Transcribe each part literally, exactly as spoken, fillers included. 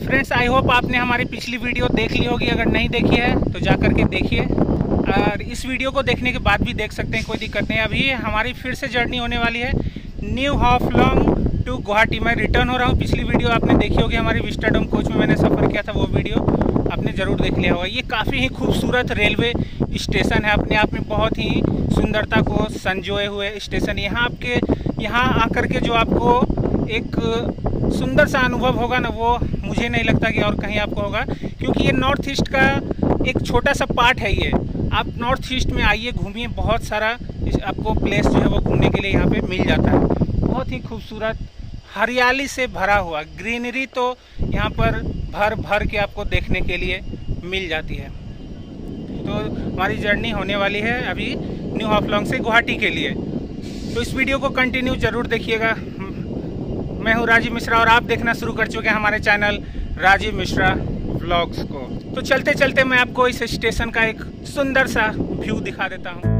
Friends, I hope आपने हमारी पिछली वीडियो देख ली होगी। अगर नहीं देखी है तो जा कर के देखिए, और इस वीडियो को देखने के बाद भी देख सकते हैं, कोई दिक्कत नहीं। अभी हमारी फिर से जर्नी होने वाली है न्यू हाफलोंग टू गुवाहाटी। मैं रिटर्न हो रहा हूँ। पिछली वीडियो आपने देखी होगी, हमारी विस्टाडोम कोच में मैंने सफ़र किया था, वो वीडियो आपने ज़रूर देख लिया होगा। ये काफ़ी ही खूबसूरत रेलवे स्टेशन है, अपने आप में बहुत ही सुंदरता को संजोए हुए स्टेशन। यहाँ आपके यहाँ आकर के जो आपको एक सुंदर सा अनुभव होगा ना, वो मुझे नहीं लगता कि और कहीं आपको होगा, क्योंकि ये नॉर्थ ईस्ट का एक छोटा सा पार्ट है। ये आप नॉर्थ ईस्ट में आइए, घूमिए, बहुत सारा आपको प्लेस जो है वो घूमने के लिए यहाँ पे मिल जाता है। बहुत ही खूबसूरत हरियाली से भरा हुआ ग्रीनरी तो यहाँ पर भर भर के आपको देखने के लिए मिल जाती है। तो हमारी जर्नी होने वाली है अभी न्यू हाफलोंग से गुवाहाटी के लिए, तो इस वीडियो को कंटिन्यू ज़रूर देखिएगा। मैं हूँ राजीव मिश्रा और आप देखना शुरू कर चुके हैं हमारे चैनल राजीव मिश्रा व्लॉग्स को। तो चलते चलते मैं आपको इस स्टेशन का एक सुंदर सा व्यू दिखा देता हूँ।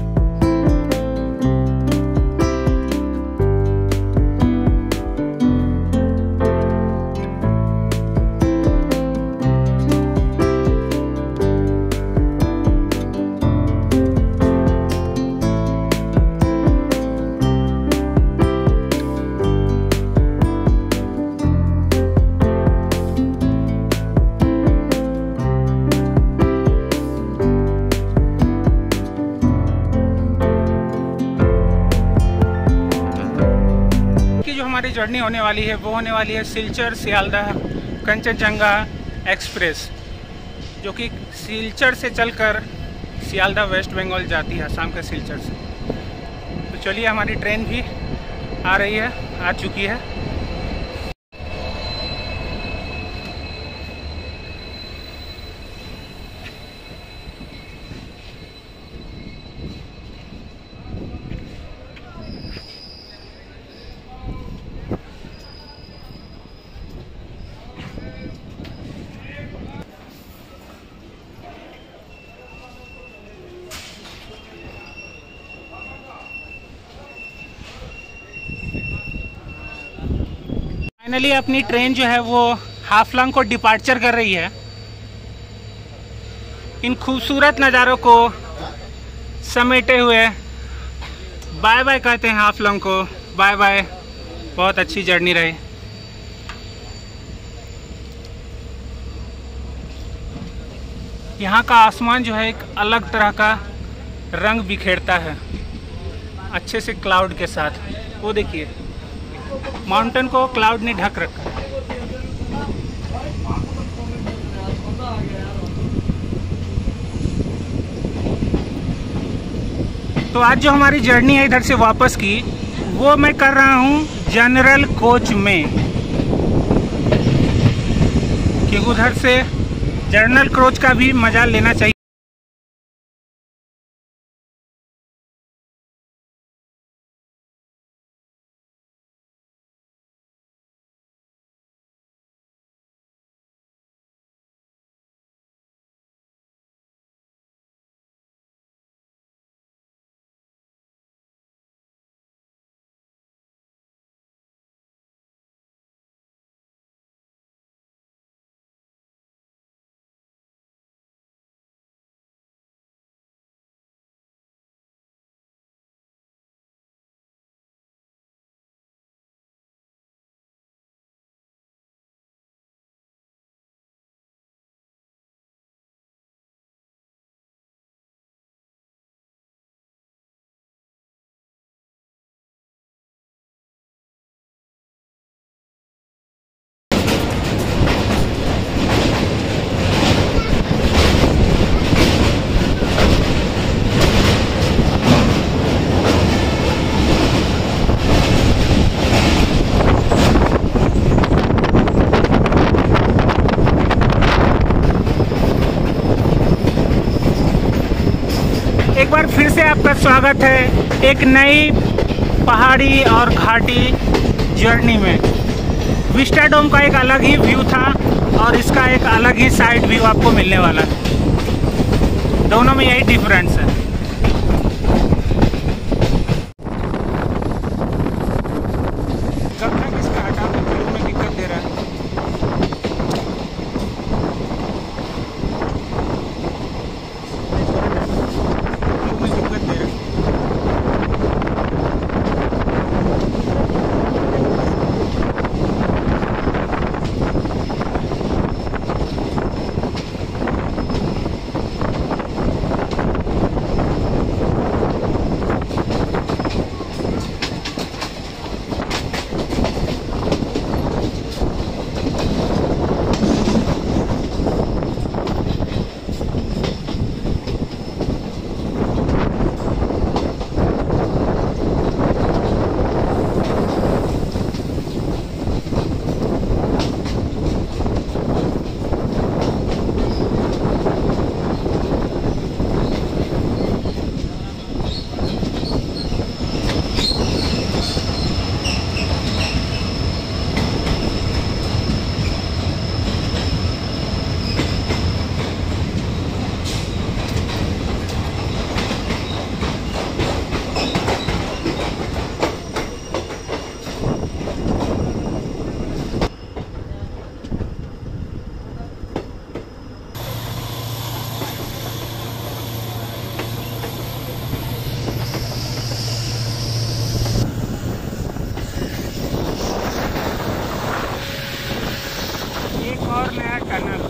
हमारी जर्नी होने वाली है वो होने वाली है सिलचर सियालदह कंचनजंगा एक्सप्रेस, जो कि सिलचर से चलकर सियालदह वेस्ट बंगाल जाती है, आसाम के सिलचर से। तो चलिए, हमारी ट्रेन भी आ रही है, आ चुकी है। फाइनली अपनी ट्रेन जो है वो हाफलोंग को डिपार्चर कर रही है। इन खूबसूरत नज़ारों को समेटे हुए बाय बाय कहते हैं हाफलोंग को। बाय बाय, बहुत अच्छी जर्नी रही। यहाँ का आसमान जो है एक अलग तरह का रंग बिखेरता है, अच्छे से क्लाउड के साथ। वो देखिए, माउंटेन को क्लाउड ने ढक रखा है। तो आज जो हमारी जर्नी है इधर से वापस की, वो मैं कर रहा हूँ जनरल कोच में, क्योंकि उधर से जनरल कोच का भी मजा लेना चाहिए। एक बार फिर से आपका स्वागत है एक नई पहाड़ी और घाटी जर्नी में। विस्टाडोम का एक अलग ही व्यू था और इसका एक अलग ही साइड व्यू आपको मिलने वाला है। दोनों में यही डिफरेंस है। गड्ढा किसका हटा, में दिक्कत दे रहा है। और नया टनल।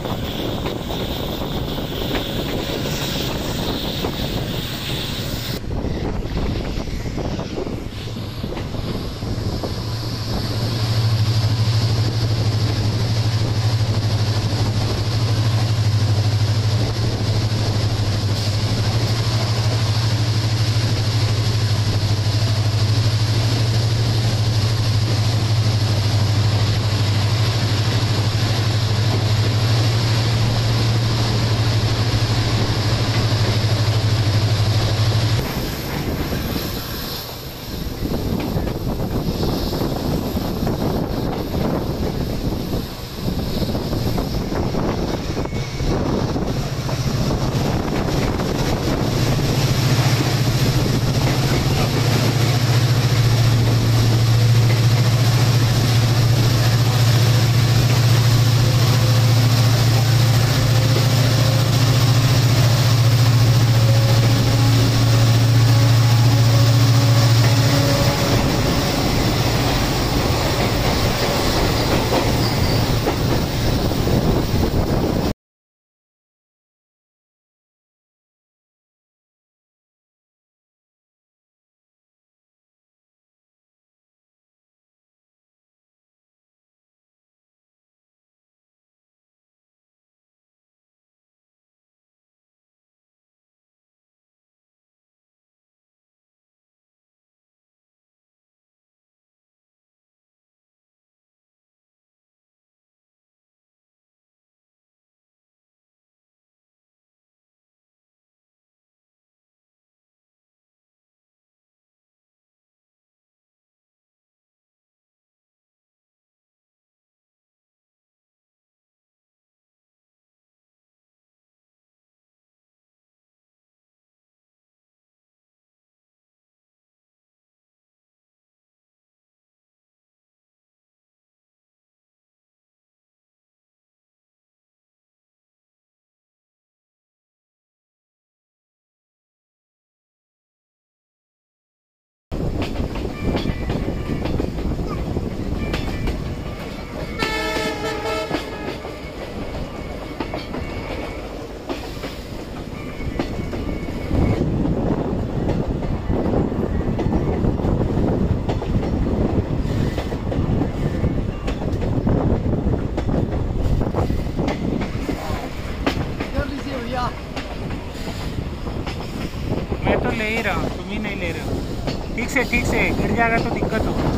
मैं तो ले ही रहा हूँ, तुम ही नहीं ले रहे हो। ठीक से ठीक से, गिर जाएगा तो दिक्कत होगा।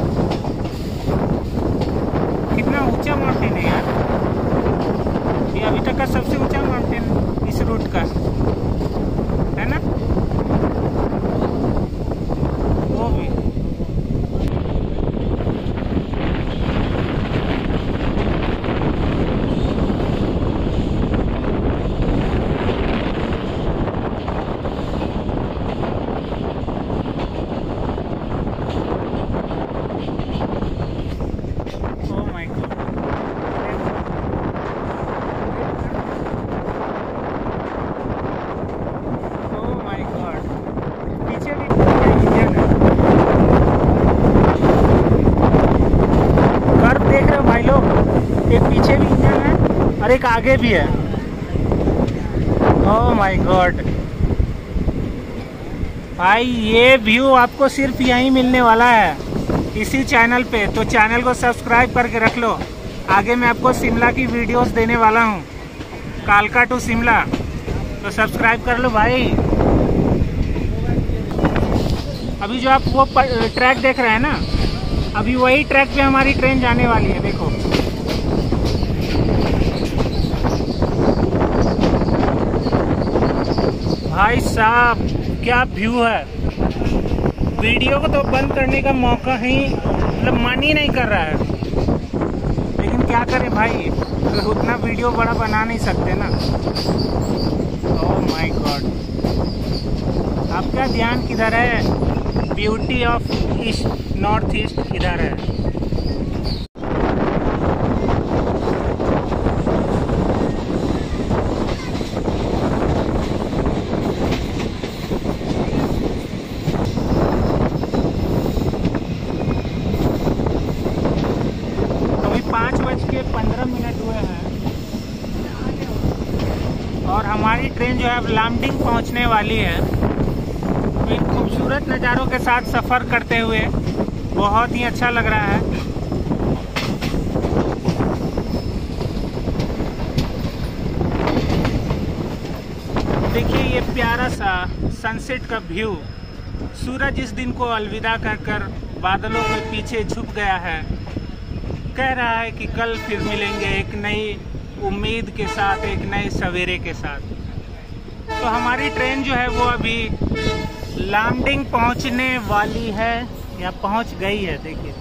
कितना ऊंचा माउंटेन है यार, ये अभी तक का सबसे ऊंचा माउंटेन इस रूट का है ना। वो भी एक पीछे भी इंजन है और एक आगे भी है। ओह माय गॉड भाई, ये व्यू आपको सिर्फ यहीं मिलने वाला है इसी चैनल पे। तो चैनल को सब्सक्राइब करके रख लो, आगे मैं आपको शिमला की वीडियोस देने वाला हूँ, कालका टू शिमला, तो सब्सक्राइब कर लो भाई। अभी जो आप वो ट्रैक देख रहे हैं ना, अभी वही ट्रैक पे हमारी ट्रेन जाने वाली है। देखो भाई साहब, क्या व्यू है। वीडियो को तो बंद करने का मौका ही मतलब मन ही नहीं कर रहा है, लेकिन क्या करें भाई, उतना वीडियो बड़ा बना नहीं सकते ना। ओह माय गॉड, आपका ध्यान किधर है? Beauty of east, north east किधर है? पाँच बज के पंद्रह मिनट हुए हैं और हमारी ट्रेन जो है अब लामडिंग पहुंचने वाली है। इन खूबसूरत नज़ारों के साथ सफ़र करते हुए बहुत ही अच्छा लग रहा है। देखिए ये प्यारा सा सनसेट का व्यू। सूरज इस दिन को अलविदा कहकर बादलों के पीछे छुप गया है। कह रहा है कि कल फिर मिलेंगे एक नई उम्मीद के साथ, एक नए सवेरे के साथ। तो हमारी ट्रेन जो है वो अभी लामडिंग पहुंचने वाली है या पहुंच गई है। देखिए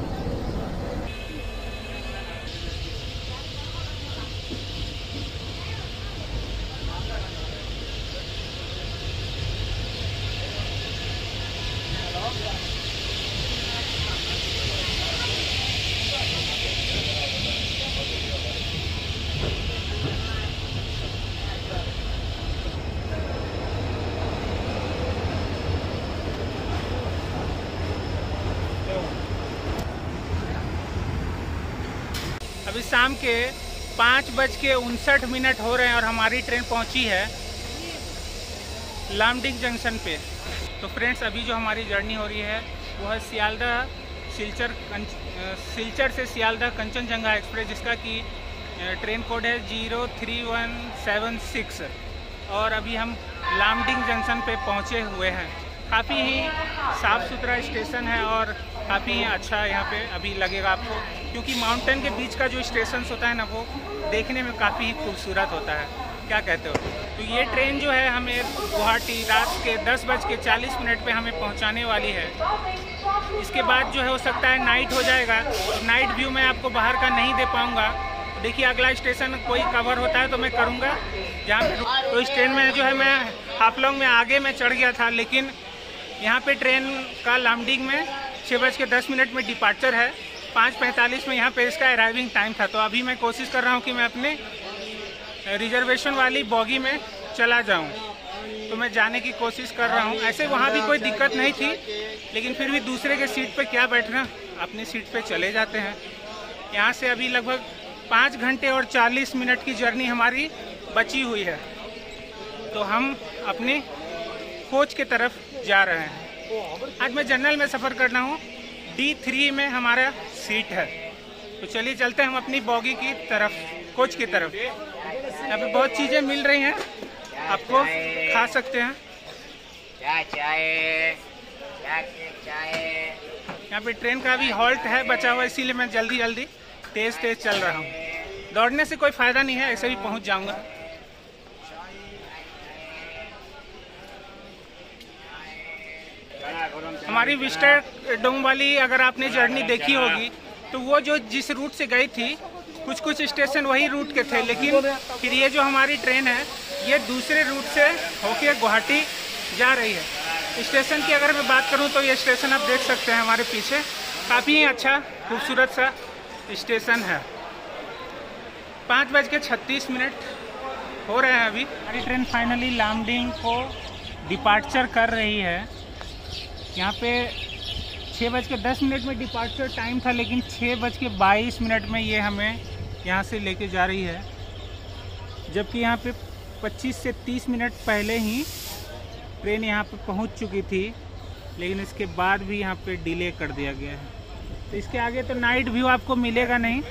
अभी शाम के पाँच बज के उनसठ मिनट हो रहे हैं और हमारी ट्रेन पहुंची है लामडिंग जंक्शन पे। तो फ्रेंड्स अभी जो हमारी जर्नी हो रही है वो है सियालदह सिलचर सिलचर से सियालदह कंचनजंगा एक्सप्रेस, जिसका कि ट्रेन कोड है zero three one seven six. और अभी हम लामडिंग जंक्शन पे पहुंचे हुए हैं। काफ़ी ही साफ़ सुथरा स्टेशन है और काफ़ी ही अच्छा यहाँ पे अभी लगेगा आपको, क्योंकि माउंटेन के बीच का जो स्टेशन होता है ना वो देखने में काफ़ी ही खूबसूरत होता है। क्या कहते हो? तो ये ट्रेन जो है हमें गुवाहाटी रात के दस बज के चालीस मिनट पे हमें पहुँचाने वाली है। इसके बाद जो है हो सकता है नाइट हो जाएगा, तो नाइट व्यू मैं आपको बाहर का नहीं दे पाऊँगा। देखिए अगला स्टेशन कोई कवर होता है तो मैं करूँगा जहाँ। तो इस ट्रेन में जो है मैं हाफलोंग में आगे में चढ़ गया था, लेकिन यहाँ पे ट्रेन का लामडिंग में छः बज के दस मिनट में डिपार्चर है। पाँच पैंतालीस में यहाँ पे इसका अराइविंग टाइम था। तो अभी मैं कोशिश कर रहा हूँ कि मैं अपने रिजर्वेशन वाली बॉगी में चला जाऊँ। तो मैं जाने की कोशिश कर रहा हूँ। ऐसे वहाँ भी कोई दिक्कत नहीं थी, लेकिन फिर भी दूसरे के सीट पे क्या बैठना, अपनी सीट पे चले जाते हैं। यहाँ से अभी लगभग पाँच घंटे और चालीस मिनट की जर्नी हमारी बची हुई है। तो हम अपने कोच के तरफ जा रहे हैं। आज मैं जनरल में सफ़र कर रहा हूँ, डी थ्री में हमारा सीट है। तो चलिए चलते हैं हम अपनी बॉगी की तरफ, कोच की तरफ। यहाँ पे बहुत चीज़ें मिल रही हैं, आपको खा सकते हैं। यहाँ पे ट्रेन का भी हॉल्ट है बचा हुआ, इसीलिए मैं जल्दी जल्दी तेज़ तेज़ चल रहा हूँ। दौड़ने से कोई फ़ायदा नहीं है, ऐसे भी पहुँच जाऊँगा। हमारी विस्टर डोम वाली अगर आपने जर्नी देखी होगी तो वो जो जिस रूट से गई थी, कुछ कुछ स्टेशन वही रूट के थे, लेकिन फिर ये जो हमारी ट्रेन है ये दूसरे रूट से होके गुवाहाटी जा रही है। स्टेशन की अगर मैं बात करूं तो ये स्टेशन आप देख सकते हैं हमारे पीछे, काफ़ी ही अच्छा खूबसूरत सा स्टेशन है। पाँच बज के छत्तीस मिनट हो रहे हैं अभी। हमारी ट्रेन फाइनली लामडिंग को डिपार्चर कर रही है। यहाँ पे छः बज के दस मिनट में डिपार्चर टाइम था, लेकिन छः बज के बाईस मिनट में ये हमें यहाँ से लेके जा रही है, जबकि यहाँ पे पच्चीस से तीस मिनट पहले ही ट्रेन यहाँ पे पहुँच चुकी थी, लेकिन इसके बाद भी यहाँ पे डिले कर दिया गया है। तो इसके आगे तो नाइट व्यू आपको मिलेगा नहीं।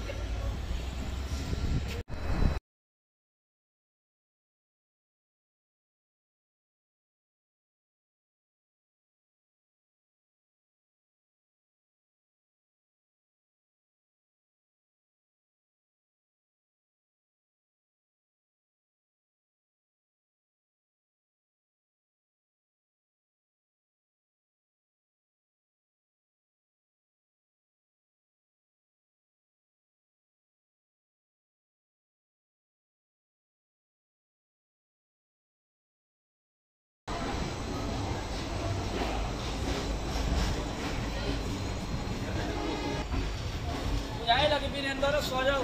अंदर सो जाओ।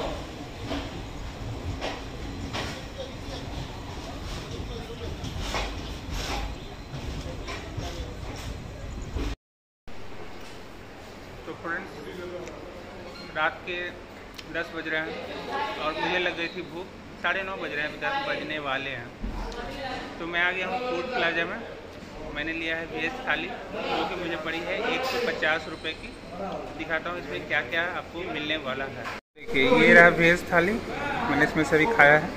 तो फ्रेंड्स रात के दस बज रहे हैं और मुझे लग गई थी भूख, साढ़े नौ बज रहे हैं, दस बजने वाले हैं। तो मैं आ गया हूँ फूड प्लाजा में। मैंने लिया है वेज थाली जो कि मुझे पड़ी है एक सौ पचास रुपये की। दिखाता हूँ इसमें क्या क्या आपको मिलने वाला है। देखिए ये रहा वेज थाली, मैंने इसमें सभी खाया है।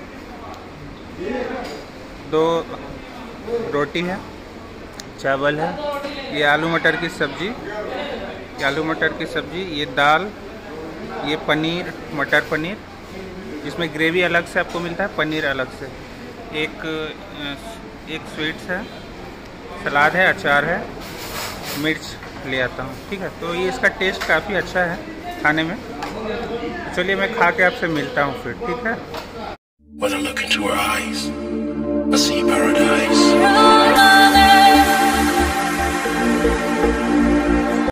दो रोटी है, चावल है, ये आलू मटर की सब्जी, ये आलू मटर की सब्जी, ये दाल, ये पनीर मटर पनीर, जिसमें ग्रेवी अलग से आपको मिलता है, पनीर अलग से, एक एक स्वीट्स है, सलाद है, अचार है, मिर्च ले आता हूँ। ठीक है, तो ये इसका टेस्ट काफ़ी अच्छा है खाने में। चलिए मैं खा के आपसे मिलता हूँ फिर। ठीक है। When I look into her eyes, I see paradise.